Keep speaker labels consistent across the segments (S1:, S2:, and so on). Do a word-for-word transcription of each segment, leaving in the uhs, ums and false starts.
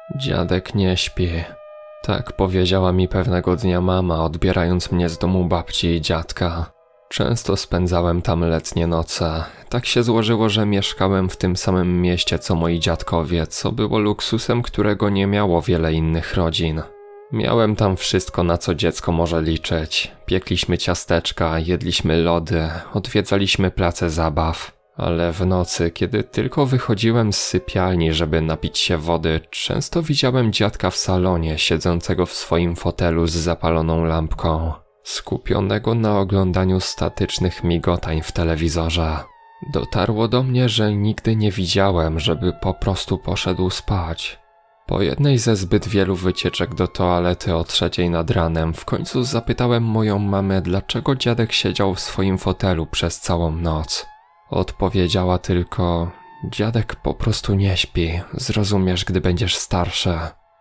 S1: Dziadek nie śpi. Tak powiedziała mi pewnego dnia mama, odbierając mnie z domu babci i dziadka. Często spędzałem tam letnie noce. Tak się złożyło, że mieszkałem w tym samym mieście co moi dziadkowie, co było luksusem, którego nie miało wiele innych rodzin. Miałem tam wszystko, na co dziecko może liczyć. Piekliśmy ciasteczka, jedliśmy lody, odwiedzaliśmy place zabaw. Ale w nocy, kiedy tylko wychodziłem z sypialni, żeby napić się wody, często widziałem dziadka w salonie, siedzącego w swoim fotelu z zapaloną lampką, skupionego na oglądaniu statycznych migotań w telewizorze. Dotarło do mnie, że nigdy nie widziałem, żeby po prostu poszedł spać. Po jednej ze zbyt wielu wycieczek do toalety o trzeciej nad ranem w końcu zapytałem moją mamę, dlaczego dziadek siedział w swoim fotelu przez całą noc. Odpowiedziała tylko: dziadek po prostu nie śpi, zrozumiesz, gdy będziesz starszy.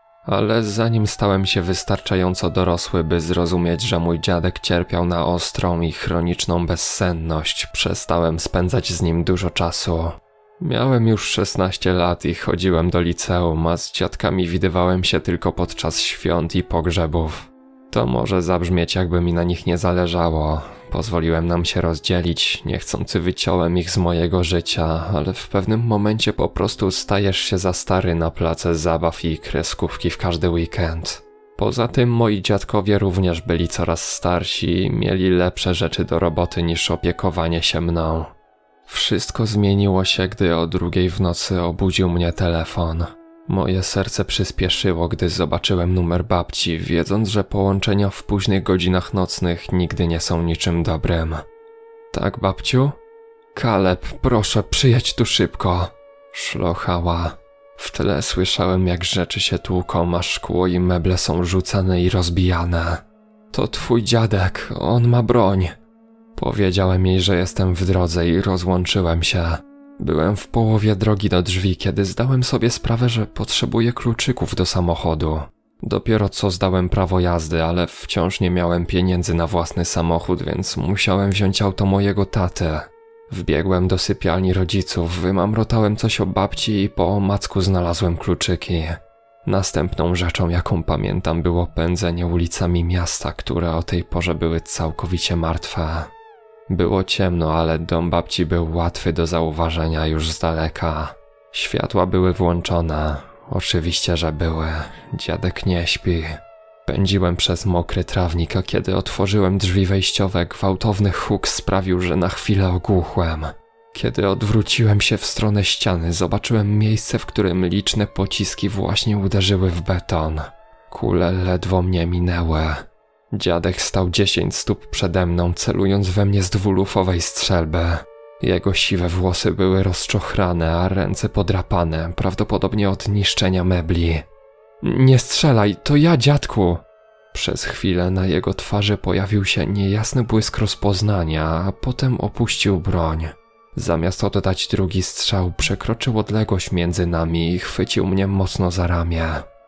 S1: Ale zanim stałem się wystarczająco dorosły, by zrozumieć, że mój dziadek cierpiał na ostrą i chroniczną bezsenność, przestałem spędzać z nim dużo czasu. Miałem już szesnaście lat i chodziłem do liceum, a z dziadkami widywałem się tylko podczas świąt i pogrzebów. To może zabrzmieć, jakby mi na nich nie zależało. Pozwoliłem nam się rozdzielić, niechcący wyciąłem ich z mojego życia, ale w pewnym momencie po prostu stajesz się za stary na place zabaw i kreskówki w każdy weekend. Poza tym moi dziadkowie również byli coraz starsi i mieli lepsze rzeczy do roboty niż opiekowanie się mną. Wszystko zmieniło się, gdy o drugiej w nocy obudził mnie telefon. Moje serce przyspieszyło, gdy zobaczyłem numer babci, wiedząc, że połączenia w późnych godzinach nocnych nigdy nie są niczym dobrym. Tak, babciu? Kaleb, proszę, przyjedź tu szybko. Szlochała. W tle słyszałem, jak rzeczy się tłuką, a szkło i meble są rzucane i rozbijane. To twój dziadek, on ma broń. Powiedziałem jej, że jestem w drodze i rozłączyłem się. Byłem w połowie drogi do drzwi, kiedy zdałem sobie sprawę, że potrzebuję kluczyków do samochodu. Dopiero co zdałem prawo jazdy, ale wciąż nie miałem pieniędzy na własny samochód, więc musiałem wziąć auto mojego taty. Wbiegłem do sypialni rodziców, wymamrotałem coś o babci i po omacku znalazłem kluczyki. Następną rzeczą, jaką pamiętam, było pędzenie ulicami miasta, które o tej porze były całkowicie martwe. Było ciemno, ale dom babci był łatwy do zauważenia już z daleka. Światła były włączone. Oczywiście, że były. Dziadek nie śpi. Pędziłem przez mokry trawnik, a kiedy otworzyłem drzwi wejściowe, gwałtowny huk sprawił, że na chwilę ogłuchłem. Kiedy odwróciłem się w stronę ściany, zobaczyłem miejsce, w którym liczne pociski właśnie uderzyły w beton. Kule ledwo mnie minęły. Dziadek stał dziesięć stóp przede mną, celując we mnie z dwulufowej strzelby. Jego siwe włosy były rozczochrane, a ręce podrapane, prawdopodobnie od niszczenia mebli. Nie strzelaj, to ja, dziadku! Przez chwilę na jego twarzy pojawił się niejasny błysk rozpoznania, a potem opuścił broń. Zamiast oddać drugi strzał, przekroczył odległość między nami i chwycił mnie mocno za ramię.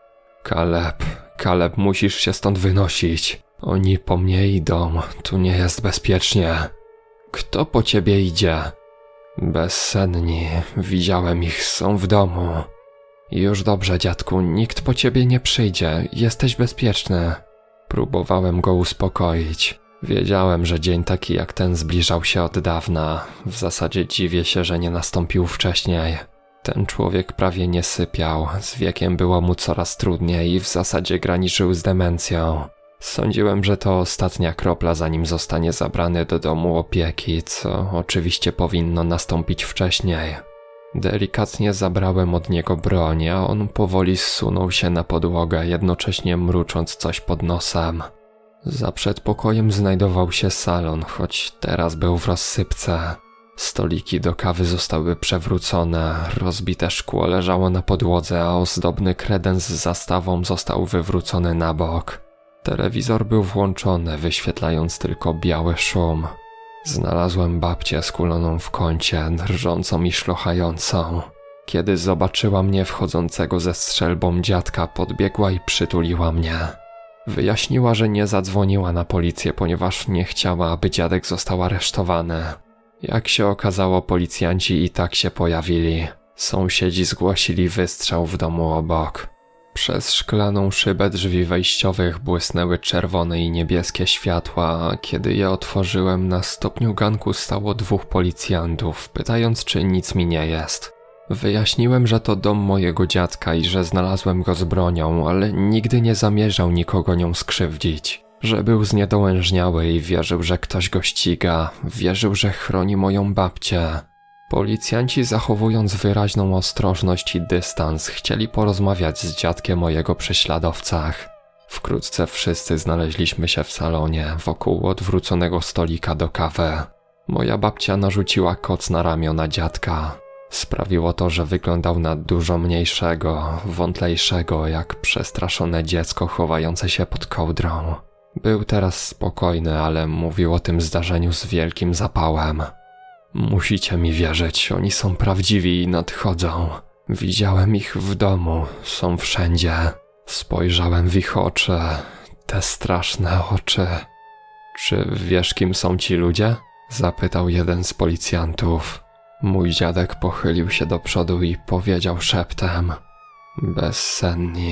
S1: Kaleb, Kaleb, musisz się stąd wynosić. Oni po mnie idą, tu nie jest bezpiecznie. Kto po ciebie idzie? Bezsenni, widziałem ich, są w domu. Już dobrze, dziadku, nikt po ciebie nie przyjdzie, jesteś bezpieczny. Próbowałem go uspokoić. Wiedziałem, że dzień taki jak ten zbliżał się od dawna. W zasadzie dziwię się, że nie nastąpił wcześniej. Ten człowiek prawie nie sypiał, z wiekiem było mu coraz trudniej i w zasadzie graniczył z demencją. Sądziłem, że to ostatnia kropla, zanim zostanie zabrany do domu opieki, co oczywiście powinno nastąpić wcześniej. Delikatnie zabrałem od niego broń, a on powoli zsunął się na podłogę, jednocześnie mrucząc coś pod nosem. Za przedpokojem znajdował się salon, choć teraz był w rozsypce. Stoliki do kawy zostały przewrócone, rozbite szkło leżało na podłodze, a ozdobny kredens z zastawą został wywrócony na bok. Telewizor był włączony, wyświetlając tylko biały szum. Znalazłem babcię skuloną w kącie, drżącą i szlochającą. Kiedy zobaczyła mnie wchodzącego ze strzelbą dziadka, podbiegła i przytuliła mnie. Wyjaśniła, że nie zadzwoniła na policję, ponieważ nie chciała, aby dziadek został aresztowany. Jak się okazało, policjanci i tak się pojawili. Sąsiedzi zgłosili wystrzał w domu obok. Przez szklaną szybę drzwi wejściowych błysnęły czerwone i niebieskie światła, a kiedy je otworzyłem, na stopniu ganku stało dwóch policjantów, pytając, czy nic mi nie jest. Wyjaśniłem, że to dom mojego dziadka i że znalazłem go z bronią, ale nigdy nie zamierzał nikogo nią skrzywdzić. Że był zniedołężniały i wierzył, że ktoś go ściga, wierzył, że chroni moją babcię. Policjanci, zachowując wyraźną ostrożność i dystans, chcieli porozmawiać z dziadkiem o jego prześladowcach. Wkrótce wszyscy znaleźliśmy się w salonie, wokół odwróconego stolika do kawy. Moja babcia narzuciła koc na ramiona dziadka. Sprawiło to, że wyglądał na dużo mniejszego, wątlejszego, jak przestraszone dziecko chowające się pod kołdrą. Był teraz spokojny, ale mówił o tym zdarzeniu z wielkim zapałem. Musicie mi wierzyć, oni są prawdziwi i nadchodzą. Widziałem ich w domu, są wszędzie. Spojrzałem w ich oczy, te straszne oczy. Czy wiesz, kim są ci ludzie? Zapytał jeden z policjantów. Mój dziadek pochylił się do przodu i powiedział szeptem. Bezsenni.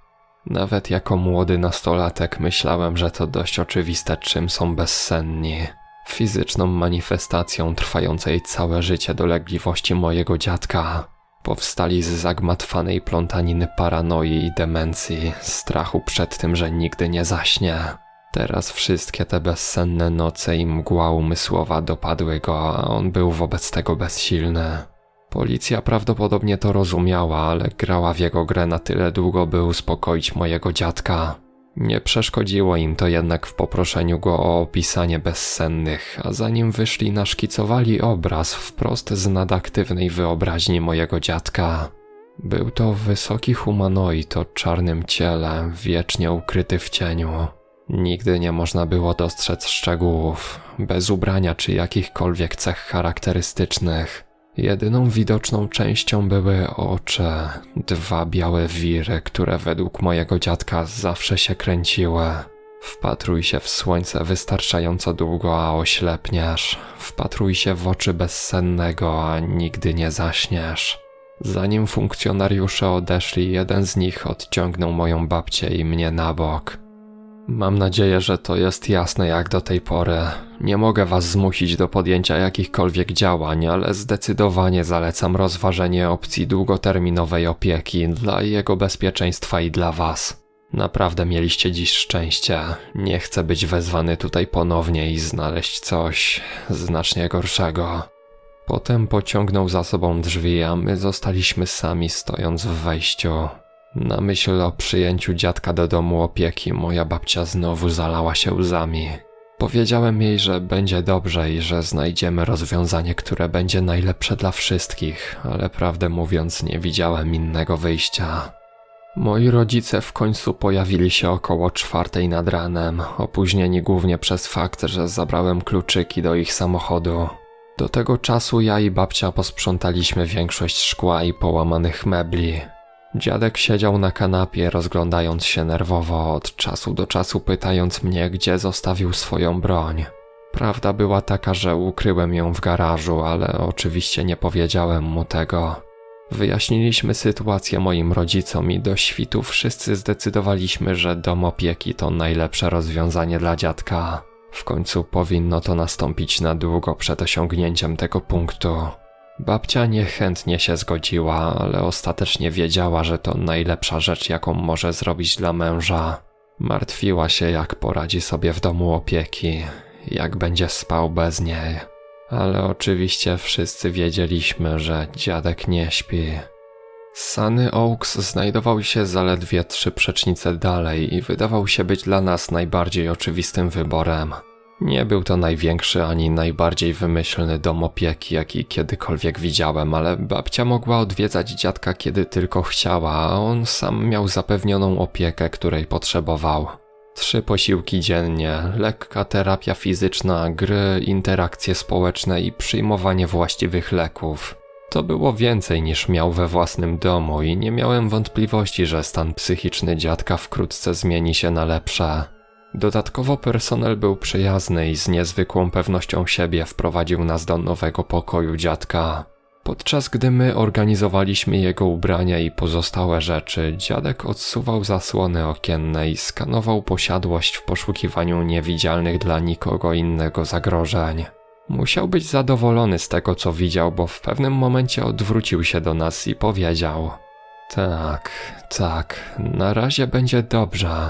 S1: Nawet jako młody nastolatek myślałem, że to dość oczywiste, czym są bezsenni. Fizyczną manifestacją trwającej całe życie dolegliwości mojego dziadka. Powstali z zagmatwanej plątaniny paranoi i demencji, strachu przed tym, że nigdy nie zaśnie. Teraz wszystkie te bezsenne noce i mgła umysłowa dopadły go, a on był wobec tego bezsilny. Policja prawdopodobnie to rozumiała, ale grała w jego grę na tyle długo, by uspokoić mojego dziadka. Nie przeszkodziło im to jednak w poproszeniu go o opisanie bezsennych, a zanim wyszli, naszkicowali obraz wprost z nadaktywnej wyobraźni mojego dziadka. Był to wysoki humanoid o czarnym ciele, wiecznie ukryty w cieniu. Nigdy nie można było dostrzec szczegółów, bez ubrania czy jakichkolwiek cech charakterystycznych. Jedyną widoczną częścią były oczy, dwa białe wiry, które według mojego dziadka zawsze się kręciły. Wpatruj się w słońce wystarczająco długo, a oślepniesz. Wpatruj się w oczy bezsennego, a nigdy nie zaśniesz. Zanim funkcjonariusze odeszli, jeden z nich odciągnął moją babcię i mnie na bok. Mam nadzieję, że to jest jasne jak do tej pory. Nie mogę was zmusić do podjęcia jakichkolwiek działań, ale zdecydowanie zalecam rozważenie opcji długoterminowej opieki dla jego bezpieczeństwa i dla was. Naprawdę mieliście dziś szczęście. Nie chcę być wezwany tutaj ponownie i znaleźć coś znacznie gorszego. Potem pociągnął za sobą drzwi, a my zostaliśmy sami, stojąc w wejściu. Na myśl o przyjęciu dziadka do domu opieki moja babcia znowu zalała się łzami. Powiedziałem jej, że będzie dobrze i że znajdziemy rozwiązanie, które będzie najlepsze dla wszystkich, ale prawdę mówiąc nie widziałem innego wyjścia. Moi rodzice w końcu pojawili się około czwartej nad ranem, opóźnieni głównie przez fakt, że zabrałem kluczyki do ich samochodu. Do tego czasu ja i babcia posprzątaliśmy większość szkła i połamanych mebli. Dziadek siedział na kanapie, rozglądając się nerwowo, od czasu do czasu pytając mnie, gdzie zostawił swoją broń. Prawda była taka, że ukryłem ją w garażu, ale oczywiście nie powiedziałem mu tego. Wyjaśniliśmy sytuację moim rodzicom i do świtu wszyscy zdecydowaliśmy, że dom opieki to najlepsze rozwiązanie dla dziadka. W końcu powinno to nastąpić na długo przed osiągnięciem tego punktu. Babcia niechętnie się zgodziła, ale ostatecznie wiedziała, że to najlepsza rzecz, jaką może zrobić dla męża. Martwiła się, jak poradzi sobie w domu opieki, jak będzie spał bez niej. Ale oczywiście wszyscy wiedzieliśmy, że dziadek nie śpi. Sunny Oaks znajdował się zaledwie trzy przecznice dalej i wydawał się być dla nas najbardziej oczywistym wyborem. Nie był to największy ani najbardziej wymyślny dom opieki, jaki kiedykolwiek widziałem, ale babcia mogła odwiedzać dziadka kiedy tylko chciała, a on sam miał zapewnioną opiekę, której potrzebował. Trzy posiłki dziennie, lekka terapia fizyczna, gry, interakcje społeczne i przyjmowanie właściwych leków. To było więcej niż miał we własnym domu i nie miałem wątpliwości, że stan psychiczny dziadka wkrótce zmieni się na lepsze. Dodatkowo personel był przyjazny i z niezwykłą pewnością siebie wprowadził nas do nowego pokoju dziadka. Podczas gdy my organizowaliśmy jego ubrania i pozostałe rzeczy, dziadek odsuwał zasłony okienne i skanował posiadłość w poszukiwaniu niewidzialnych dla nikogo innego zagrożeń. Musiał być zadowolony z tego, co widział, bo w pewnym momencie odwrócił się do nas i powiedział: tak, tak, na razie będzie dobrze.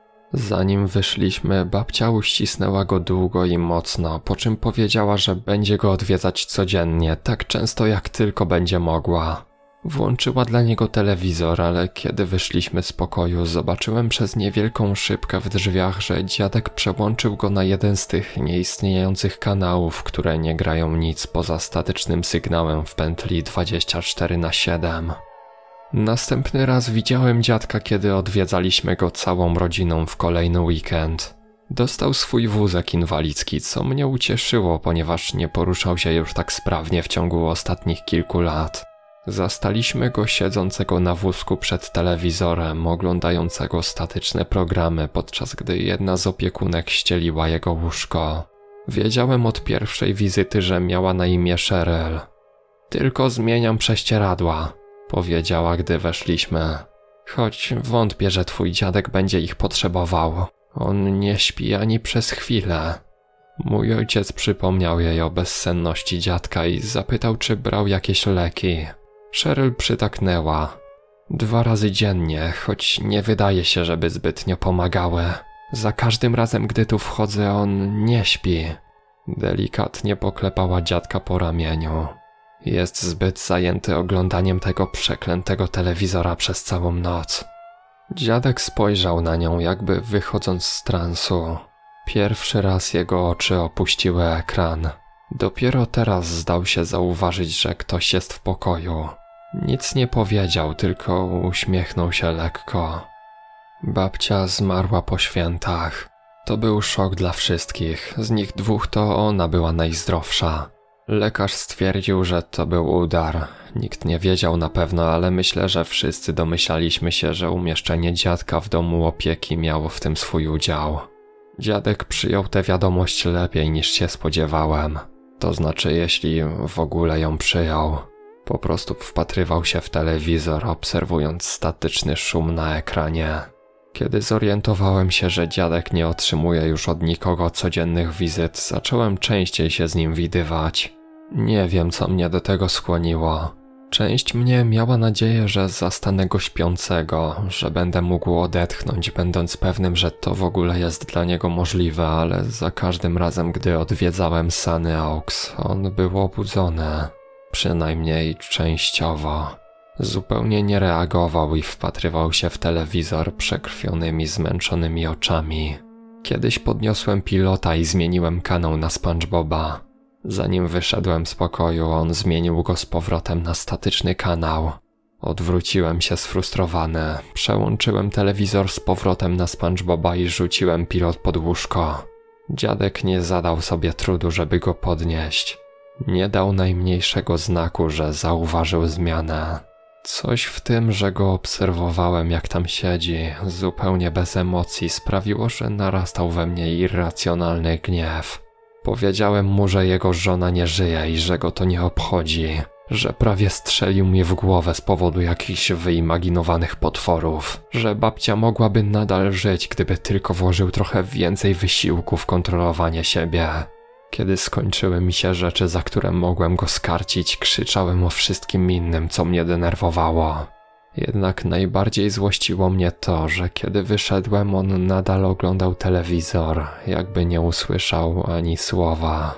S1: Zanim wyszliśmy, babcia uścisnęła go długo i mocno, po czym powiedziała, że będzie go odwiedzać codziennie, tak często jak tylko będzie mogła. Włączyła dla niego telewizor, ale kiedy wyszliśmy z pokoju, zobaczyłem przez niewielką szybkę w drzwiach, że dziadek przełączył go na jeden z tych nieistniejących kanałów, które nie grają nic poza statycznym sygnałem w pętli dwadzieścia cztery na siedem. Następny raz widziałem dziadka, kiedy odwiedzaliśmy go całą rodziną w kolejny weekend. Dostał swój wózek inwalidzki, co mnie ucieszyło, ponieważ nie poruszał się już tak sprawnie w ciągu ostatnich kilku lat. Zastaliśmy go siedzącego na wózku przed telewizorem, oglądającego statyczne programy, podczas gdy jedna z opiekunek ścieliła jego łóżko. Wiedziałem od pierwszej wizyty, że miała na imię Cheryl. Tylko zmieniam prześcieradła, powiedziała, gdy weszliśmy. Choć wątpię, że twój dziadek będzie ich potrzebował. On nie śpi ani przez chwilę. Mój ojciec przypomniał jej o bezsenności dziadka i zapytał, czy brał jakieś leki. Cheryl przytaknęła. Dwa razy dziennie, choć nie wydaje się, żeby zbytnio pomagały. Za każdym razem, gdy tu wchodzę, on nie śpi. Delikatnie poklepała dziadka po ramieniu. Jest zbyt zajęty oglądaniem tego przeklętego telewizora przez całą noc. Dziadek spojrzał na nią, jakby wychodząc z transu. Pierwszy raz jego oczy opuściły ekran. Dopiero teraz zdał się zauważyć, że ktoś jest w pokoju. Nic nie powiedział, tylko uśmiechnął się lekko. Babcia zmarła po świętach. To był szok dla wszystkich, z nich dwóch to ona była najzdrowsza. Lekarz stwierdził, że to był udar. Nikt nie wiedział na pewno, ale myślę, że wszyscy domyślaliśmy się, że umieszczenie dziadka w domu opieki miało w tym swój udział. Dziadek przyjął tę wiadomość lepiej niż się spodziewałem. To znaczy, jeśli w ogóle ją przyjął. Po prostu wpatrywał się w telewizor, obserwując statyczny szum na ekranie. Kiedy zorientowałem się, że dziadek nie otrzymuje już od nikogo codziennych wizyt, zacząłem częściej się z nim widywać. Nie wiem, co mnie do tego skłoniło. Część mnie miała nadzieję, że zastanę go śpiącego, że będę mógł odetchnąć, będąc pewnym, że to w ogóle jest dla niego możliwe, ale za każdym razem, gdy odwiedzałem Sunny Oaks, on był obudzony. Przynajmniej częściowo. Zupełnie nie reagował i wpatrywał się w telewizor przekrwionymi, zmęczonymi oczami. Kiedyś podniosłem pilota i zmieniłem kanał na SpongeBoba. Zanim wyszedłem z pokoju, on zmienił go z powrotem na statyczny kanał. Odwróciłem się sfrustrowany, przełączyłem telewizor z powrotem na SpongeBoba i rzuciłem pilot pod łóżko. Dziadek nie zadał sobie trudu, żeby go podnieść. Nie dał najmniejszego znaku, że zauważył zmianę. Coś w tym, że go obserwowałem, jak tam siedzi, zupełnie bez emocji, sprawiło, że narastał we mnie irracjonalny gniew. Powiedziałem mu, że jego żona nie żyje i że go to nie obchodzi, że prawie strzelił mi w głowę z powodu jakichś wyimaginowanych potworów, że babcia mogłaby nadal żyć, gdyby tylko włożył trochę więcej wysiłku w kontrolowanie siebie. Kiedy skończyły mi się rzeczy, za które mogłem go skarcić, krzyczałem o wszystkim innym, co mnie denerwowało. Jednak najbardziej złościło mnie to, że kiedy wyszedłem, on nadal oglądał telewizor, jakby nie usłyszał ani słowa.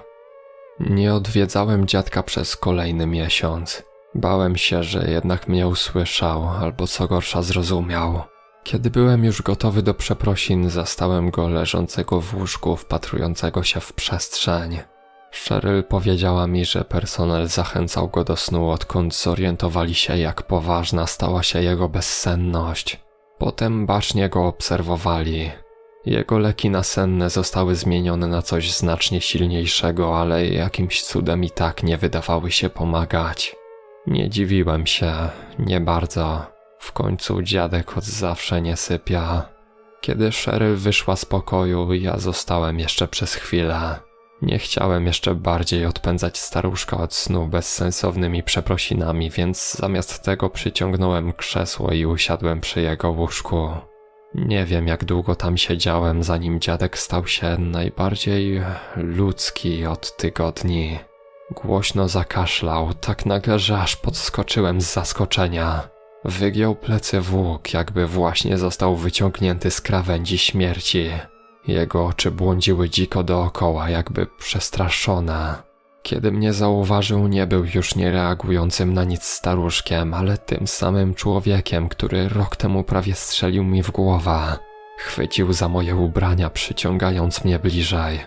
S1: Nie odwiedzałem dziadka przez kolejny miesiąc. Bałem się, że jednak mnie usłyszał, albo co gorsza zrozumiał. Kiedy byłem już gotowy do przeprosin, zastałem go leżącego w łóżku, wpatrującego się w przestrzeń. Cheryl powiedziała mi, że personel zachęcał go do snu, odkąd zorientowali się, jak poważna stała się jego bezsenność. Potem bacznie go obserwowali. Jego leki nasenne zostały zmienione na coś znacznie silniejszego, ale jakimś cudem i tak nie wydawały się pomagać. Nie dziwiłem się, nie bardzo. W końcu dziadek od zawsze nie sypia. Kiedy Cheryl wyszła z pokoju, ja zostałem jeszcze przez chwilę. Nie chciałem jeszcze bardziej odpędzać staruszka od snu bezsensownymi przeprosinami, więc zamiast tego przyciągnąłem krzesło i usiadłem przy jego łóżku. Nie wiem, jak długo tam siedziałem, zanim dziadek stał się najbardziej ludzki od tygodni. Głośno zakaszlał, tak nagle, że aż podskoczyłem z zaskoczenia. Wygiął plecy w łuk, jakby właśnie został wyciągnięty z krawędzi śmierci. Jego oczy błądziły dziko dookoła, jakby przestraszone. Kiedy mnie zauważył, nie był już niereagującym na nic staruszkiem, ale tym samym człowiekiem, który rok temu prawie strzelił mi w głowę. Chwycił za moje ubrania, przyciągając mnie bliżej.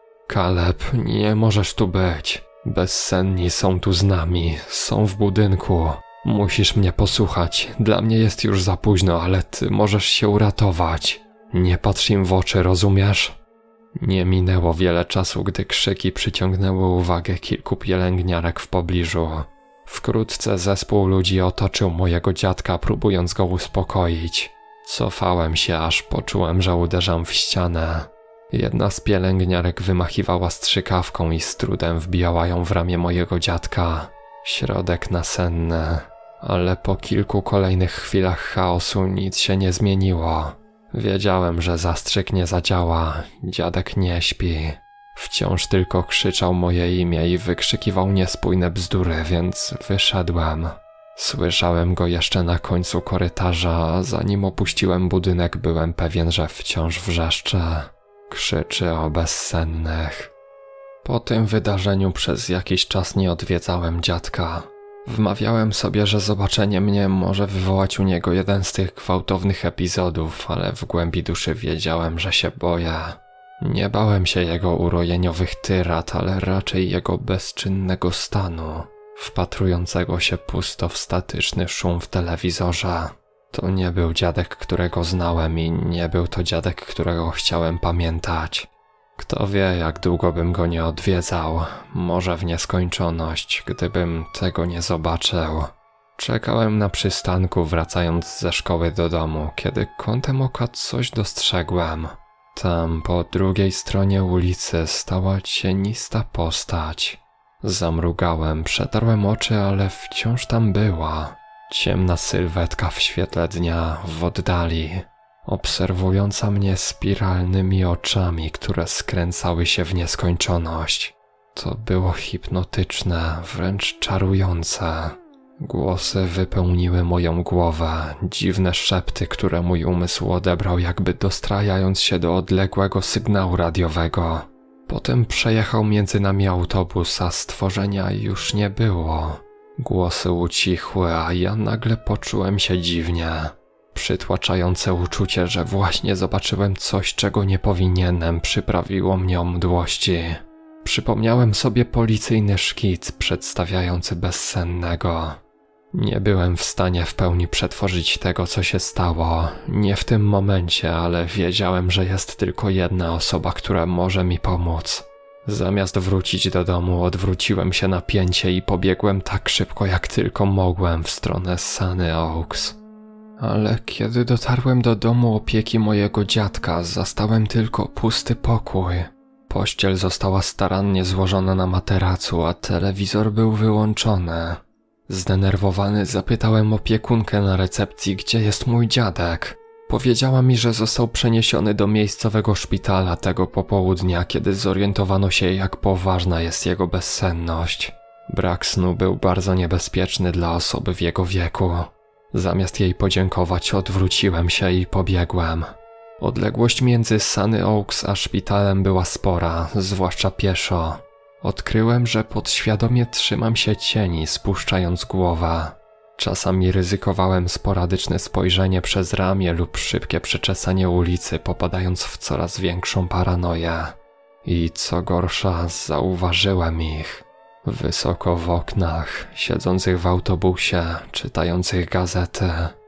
S1: Kaleb, nie możesz tu być. Bezsenni są tu z nami, są w budynku. Musisz mnie posłuchać, dla mnie jest już za późno, ale ty możesz się uratować. Nie patrz im w oczy, rozumiesz? Nie minęło wiele czasu, gdy krzyki przyciągnęły uwagę kilku pielęgniarek w pobliżu. Wkrótce zespół ludzi otoczył mojego dziadka, próbując go uspokoić. Cofałem się, aż poczułem, że uderzam w ścianę. Jedna z pielęgniarek wymachiwała strzykawką i z trudem wbijała ją w ramię mojego dziadka. Środek nasenny, ale po kilku kolejnych chwilach chaosu nic się nie zmieniło. Wiedziałem, że zastrzyk nie zadziała, dziadek nie śpi. Wciąż tylko krzyczał moje imię i wykrzykiwał niespójne bzdury, więc wyszedłem. Słyszałem go jeszcze na końcu korytarza, a zanim opuściłem budynek, byłem pewien, że wciąż wrzeszczy. Krzyczy o bezsennych. Po tym wydarzeniu przez jakiś czas nie odwiedzałem dziadka. Wmawiałem sobie, że zobaczenie mnie może wywołać u niego jeden z tych gwałtownych epizodów, ale w głębi duszy wiedziałem, że się boję. Nie bałem się jego urojeniowych tyrad, ale raczej jego bezczynnego stanu, wpatrującego się pusto w statyczny szum w telewizorze. To nie był dziadek, którego znałem i nie był to dziadek, którego chciałem pamiętać. Kto wie, jak długo bym go nie odwiedzał, może w nieskończoność, gdybym tego nie zobaczył. Czekałem na przystanku, wracając ze szkoły do domu, kiedy kątem oka coś dostrzegłem. Tam, po drugiej stronie ulicy, stała cienista postać. Zamrugałem, przetarłem oczy, ale wciąż tam była. Ciemna sylwetka w świetle dnia, w oddali. Obserwująca mnie spiralnymi oczami, które skręcały się w nieskończoność. To było hipnotyczne, wręcz czarujące. Głosy wypełniły moją głowę, dziwne szepty, które mój umysł odebrał, jakby dostrajając się do odległego sygnału radiowego. Potem przejechał między nami autobus, a stworzenia już nie było. Głosy ucichły, a ja nagle poczułem się dziwnie. Przytłaczające uczucie, że właśnie zobaczyłem coś, czego nie powinienem, przyprawiło mnie o mdłości. Przypomniałem sobie policyjny szkic przedstawiający bezsennego. Nie byłem w stanie w pełni przetworzyć tego, co się stało. Nie w tym momencie, ale wiedziałem, że jest tylko jedna osoba, która może mi pomóc. Zamiast wrócić do domu, odwróciłem się na pięcie i pobiegłem tak szybko, jak tylko mogłem w stronę Sunny Oaks. Ale kiedy dotarłem do domu opieki mojego dziadka, zastałem tylko pusty pokój. Pościel została starannie złożona na materacu, a telewizor był wyłączony. Zdenerwowany zapytałem opiekunkę na recepcji, gdzie jest mój dziadek. Powiedziała mi, że został przeniesiony do miejscowego szpitala tego popołudnia, kiedy zorientowano się, jak poważna jest jego bezsenność. Brak snu był bardzo niebezpieczny dla osoby w jego wieku. Zamiast jej podziękować, odwróciłem się i pobiegłem. Odległość między Sunny Oaks a szpitalem była spora, zwłaszcza pieszo. Odkryłem, że podświadomie trzymam się cieni, spuszczając głowę. Czasami ryzykowałem sporadyczne spojrzenie przez ramię lub szybkie przeczesanie ulicy, popadając w coraz większą paranoję. I co gorsza, zauważyłem ich. Wysoko w oknach, siedzących w autobusie, czytających gazety.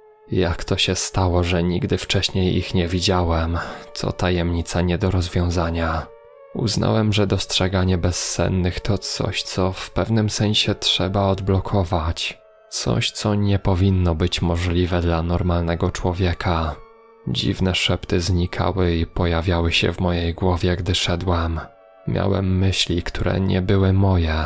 S1: Jak to się stało, że nigdy wcześniej ich nie widziałem, to tajemnica nie do rozwiązania. Uznałem, że dostrzeganie bezsennych to coś, co w pewnym sensie trzeba odblokować. Coś, co nie powinno być możliwe dla normalnego człowieka. Dziwne szepty znikały i pojawiały się w mojej głowie, gdy szedłem. Miałem myśli, które nie były moje.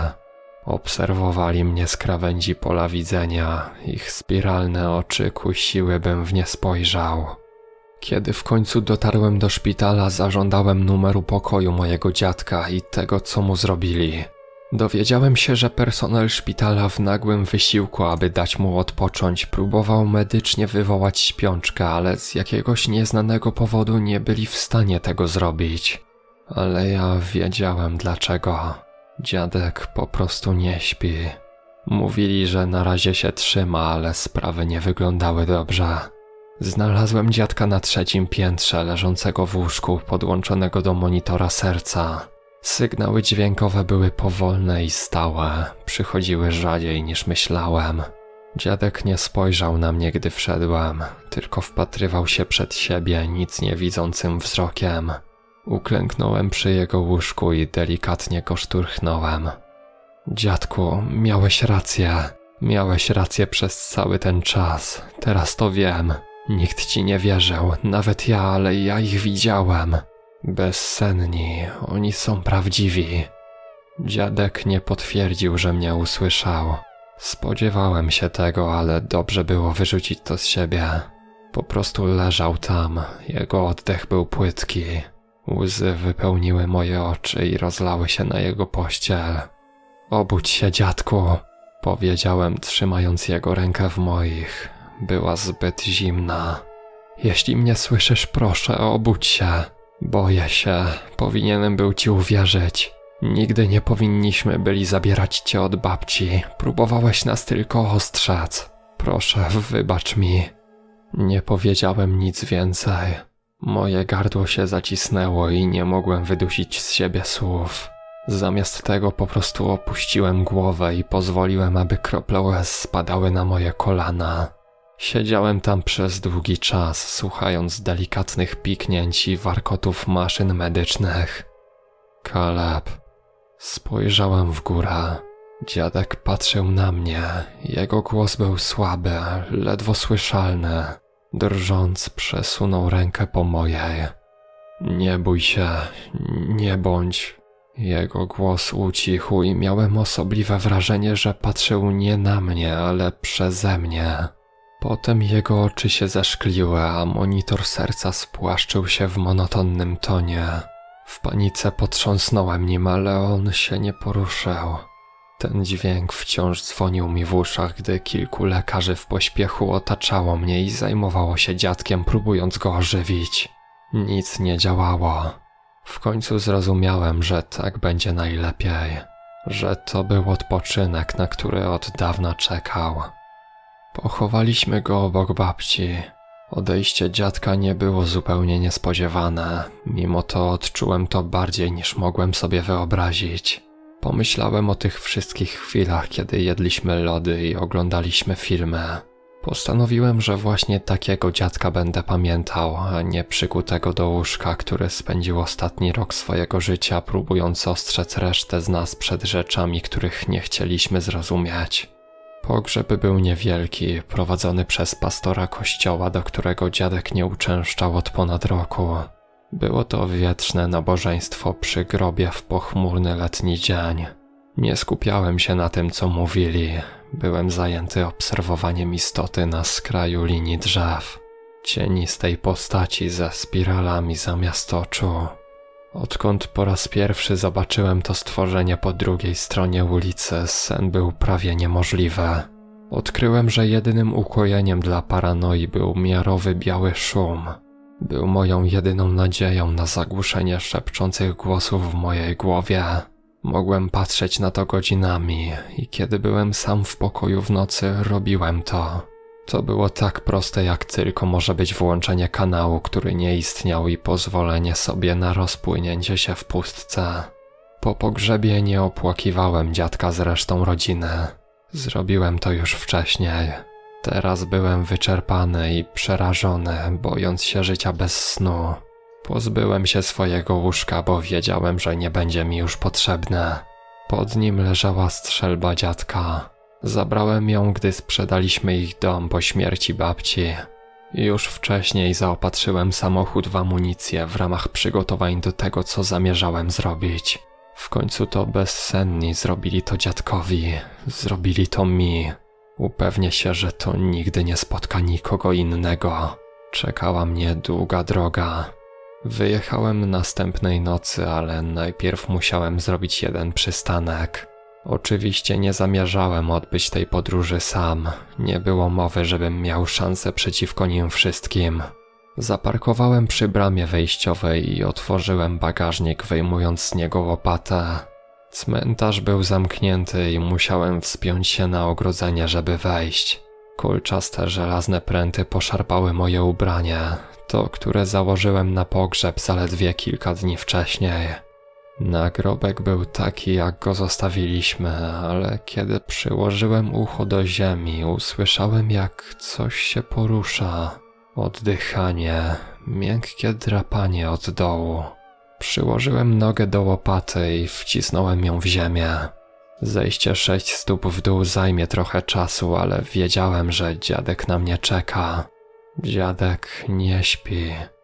S1: Obserwowali mnie z krawędzi pola widzenia, ich spiralne oczy kusiły, bym w nie spojrzał. Kiedy w końcu dotarłem do szpitala, zażądałem numeru pokoju mojego dziadka i tego, co mu zrobili. Dowiedziałem się, że personel szpitala w nagłym wysiłku, aby dać mu odpocząć, próbował medycznie wywołać śpiączkę, ale z jakiegoś nieznanego powodu nie byli w stanie tego zrobić. Ale ja wiedziałem dlaczego. Dziadek po prostu nie śpi. Mówili, że na razie się trzyma, ale sprawy nie wyglądały dobrze. Znalazłem dziadka na trzecim piętrze, leżącego w łóżku, podłączonego do monitora serca. Sygnały dźwiękowe były powolne i stałe, przychodziły rzadziej niż myślałem. Dziadek nie spojrzał na mnie, gdy wszedłem, tylko wpatrywał się przed siebie nic nie widzącym wzrokiem. Uklęknąłem przy jego łóżku i delikatnie go szturchnąłem. Dziadku, miałeś rację. Miałeś rację przez cały ten czas. Teraz to wiem. Nikt ci nie wierzył, nawet ja, ale ja ich widziałem. Bezsenni, oni są prawdziwi. Dziadek nie potwierdził, że mnie usłyszał. Spodziewałem się tego, ale dobrze było wyrzucić to z siebie. Po prostu leżał tam, jego oddech był płytki. Łzy wypełniły moje oczy i rozlały się na jego pościel. Obudź się, dziadku, powiedziałem, trzymając jego rękę w moich. Była zbyt zimna. Jeśli mnie słyszysz, proszę, obudź się. Boję się, powinienem był ci uwierzyć. Nigdy nie powinniśmy byli zabierać cię od babci. Próbowałeś nas tylko ostrzec. Proszę, wybacz mi. Nie powiedziałem nic więcej. Moje gardło się zacisnęło i nie mogłem wydusić z siebie słów. Zamiast tego po prostu opuściłem głowę i pozwoliłem, aby krople łez spadały na moje kolana. Siedziałem tam przez długi czas, słuchając delikatnych piknięć i warkotów maszyn medycznych. Caleb. Spojrzałem w górę. Dziadek patrzył na mnie. Jego głos był słaby, ledwo słyszalny. Drżąc, przesunął rękę po mojej. Nie bój się, nie bądź. Jego głos ucichł i miałem osobliwe wrażenie, że patrzył nie na mnie, ale przeze mnie. Potem jego oczy się zeszkliły, a monitor serca spłaszczył się w monotonnym tonie. W panice potrząsnąłem nim, ale on się nie poruszył. Ten dźwięk wciąż dzwonił mi w uszach, gdy kilku lekarzy w pośpiechu otaczało mnie i zajmowało się dziadkiem, próbując go ożywić. Nic nie działało. W końcu zrozumiałem, że tak będzie najlepiej. Że to był odpoczynek, na który od dawna czekał. Pochowaliśmy go obok babci. Odejście dziadka nie było zupełnie niespodziewane. Mimo to odczułem to bardziej niż mogłem sobie wyobrazić. Pomyślałem o tych wszystkich chwilach, kiedy jedliśmy lody i oglądaliśmy filmy. Postanowiłem, że właśnie takiego dziadka będę pamiętał, a nie przykutego do łóżka, który spędził ostatni rok swojego życia, próbując ostrzec resztę z nas przed rzeczami, których nie chcieliśmy zrozumieć. Pogrzeb był niewielki, prowadzony przez pastora kościoła, do którego dziadek nie uczęszczał od ponad roku. Było to wieczne nabożeństwo przy grobie w pochmurny letni dzień. Nie skupiałem się na tym, co mówili. Byłem zajęty obserwowaniem istoty na skraju linii drzew. Cienistej postaci ze spiralami zamiast oczu. Odkąd po raz pierwszy zobaczyłem to stworzenie po drugiej stronie ulicy, sen był prawie niemożliwy. Odkryłem, że jedynym ukojeniem dla paranoi był miarowy biały szum. Był moją jedyną nadzieją na zagłuszenie szepczących głosów w mojej głowie. Mogłem patrzeć na to godzinami i kiedy byłem sam w pokoju w nocy, robiłem to. To było tak proste, jak tylko może być włączenie kanału, który nie istniał, i pozwolenie sobie na rozpłynięcie się w pustce. Po pogrzebie nie opłakiwałem dziadka z resztą rodziny. Zrobiłem to już wcześniej. Teraz byłem wyczerpany i przerażony, bojąc się życia bez snu. Pozbyłem się swojego łóżka, bo wiedziałem, że nie będzie mi już potrzebne. Pod nim leżała strzelba dziadka. Zabrałem ją, gdy sprzedaliśmy ich dom po śmierci babci. Już wcześniej zaopatrzyłem samochód w amunicję w ramach przygotowań do tego, co zamierzałem zrobić. W końcu to bezsenni zrobili to dziadkowi, zrobili to mi. Upewnię się, że to nigdy nie spotka nikogo innego. Czekała mnie długa droga. Wyjechałem następnej nocy, ale najpierw musiałem zrobić jeden przystanek. Oczywiście nie zamierzałem odbyć tej podróży sam. Nie było mowy, żebym miał szansę przeciwko nim wszystkim. Zaparkowałem przy bramie wejściowej i otworzyłem bagażnik, wyjmując z niego łopatę. Cmentarz był zamknięty i musiałem wspiąć się na ogrodzenie, żeby wejść. Kulczaste żelazne pręty poszarpały moje ubranie, to, które założyłem na pogrzeb zaledwie kilka dni wcześniej. Nagrobek był taki, jak go zostawiliśmy, ale kiedy przyłożyłem ucho do ziemi, usłyszałem, jak coś się porusza. Oddychanie, miękkie drapanie od dołu. Przyłożyłem nogę do łopaty i wcisnąłem ją w ziemię. Zejście sześć stóp w dół zajmie trochę czasu, ale wiedziałem, że dziadek na mnie czeka. Dziadek nie śpi.